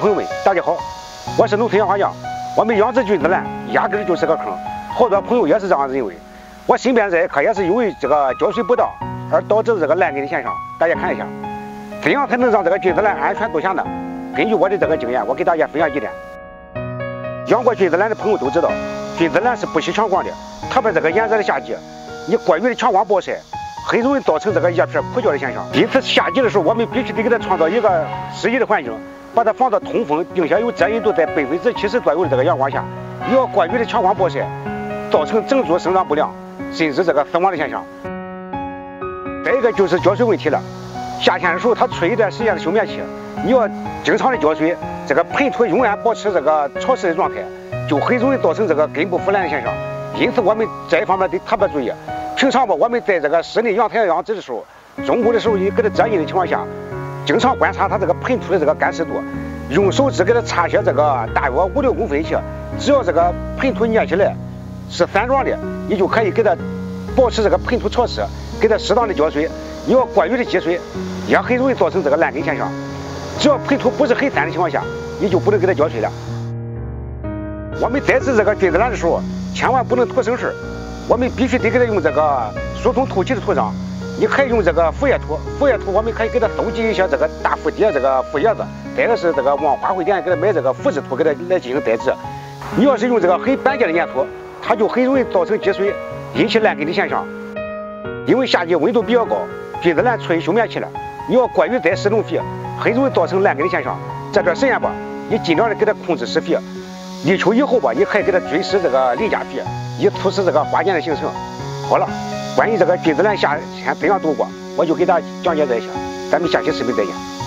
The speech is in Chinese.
朋友们，大家好，我是农村养花匠。我们养殖菌子兰压根儿就是个坑，好多朋友也是这样认为。我身边这一棵也是因为这个浇水不当而导致这个烂根的现象。大家看一下，怎样才能让这个菌子兰安全度夏呢？根据我的这个经验，我给大家分享几点。养过菌子兰的朋友都知道，菌子兰是不喜强光的，特别这个炎热的夏季，你过于的强光暴晒，很容易造成这个叶片枯焦的现象。因此，夏季的时候，我们必须得给它创造一个适宜的环境，把它放到通风，并且有遮阴度在70%左右的这个阳光下。你要过于的强光暴晒，造成整株生长不良，甚至这个死亡的现象。再一个就是浇水问题了。夏天的时候，它处于一段时间的休眠期，你要经常的浇水，这个盆土永远保持这个潮湿的状态，就很容易造成这个根部腐烂的现象。因此，我们这一方面得特别注意。平常吧，我们在这个室内阳台养殖的时候，中午的时候，你给它遮阴的情况下，经常观察它这个盆土的这个干湿度，用手指给它擦些这个大约5-6公分去，只要这个盆土捏起来是散状的，你就可以给它保持这个盆土潮湿，给它适当的浇水。你要过于的积水，也很容易造成这个烂根现象。只要盆土不是很散的情况下，你就不能给它浇水了。我们栽植这个菌子兰的时候，千万不能土生事，我们必须得给它用这个疏通透气的土壤。你可以用这个腐叶土，腐叶土我们可以给它收集一些这个大腐蝶这个腐叶子，再一个是这个往花卉店给它买这个腐殖土给它来进行栽植。你要是用这个很板结的粘土，它就很容易造成积水，引起烂根的现象。因为夏季温度比较高，菌子兰处于休眠期了，你要过于栽施农肥，很容易造成烂根的现象。这段时间吧，你尽量的给它控制施肥。立秋以后吧，你可以给它追施这个磷钾肥，以促使这个花茧的形成。好了，关于这个菌子兰夏天怎样度过，我就给大家讲解这些，咱们下期视频再见。